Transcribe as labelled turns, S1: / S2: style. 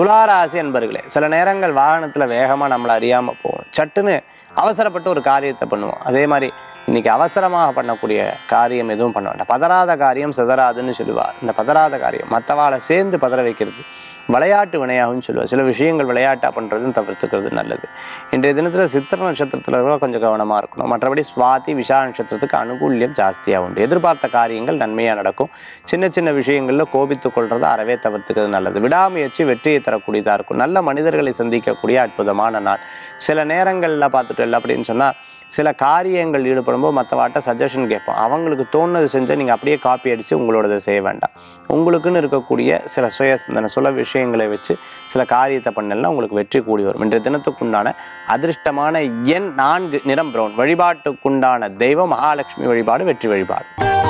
S1: துளாராசி என்பர்களே, சில நேரங்கள் வாகனத்தில் வேகமாக நம்மளை அறியாமல் போகும். சட்டுன்னு அவசரப்பட்டு ஒரு காரியத்தை பண்ணுவோம். அதே மாதிரி இன்னைக்கு அவசரமாக பண்ணக்கூடிய காரியம் எதுவும் பண்ண வேண்டாம். பதறாத காரியம் சிதறாதுன்னு சொல்லுவார். இந்த பதறாத காரியம் மற்றவாளை சேர்ந்து பதற வைக்கிறது விளையாட்டு வினையாகும்னு சொல்லுவார். சில விஷயங்கள் விளையாட்டாக பண்ணுறதுன்னு தவிர்த்துக்கிறது நல்லது. இன்றைய தினத்தில் சித்திர நட்சத்திரத்தில் கொஞ்சம் கவனமாக இருக்கணும். மற்றபடி சுவாதி விஷால நட்சத்திரத்துக்கு அனுகூல்யம் ஜாஸ்தியாக உண்டு. எதிர்பார்த்த காரியங்கள் நன்மையாக நடக்கும். சின்ன சின்ன விஷயங்களில் கோபித்து கொள்றதை அறவே தவிர்த்துக்கிறது நல்லது. விடாமுயற்சி வெற்றியை தரக்கூடியதாக இருக்கும். நல்ல மனிதர்களை சந்திக்கக்கூடிய அற்புதமான நாள். சில நேரங்களில் பார்த்துட்டு இல்லை அப்படின்னு சொன்னால் சில காரியங்கள் ஈடுபடும்போது மற்றவாட்ட சஜஷன் கேட்போம். அவங்களுக்கு தோணுது செஞ்சால் நீங்கள் அப்படியே காப்பி அடித்து உங்களோடதை செய்ய வேண்டாம். உங்களுக்குன்னு இருக்கக்கூடிய சில சுய சிந்தனை சில விஷயங்களை வச்சு சில காரியத்தை பண்ணலாம், உங்களுக்கு வெற்றி கூடி வரும். இன்றைய தினத்துக்குண்டான அதிர்ஷ்டமான எண் 4, நிறம் பிரவுன். வழிபாட்டுக்குண்டான தெய்வம் மகாலட்சுமி வழிபாடு, வெற்றி வழிபாடு.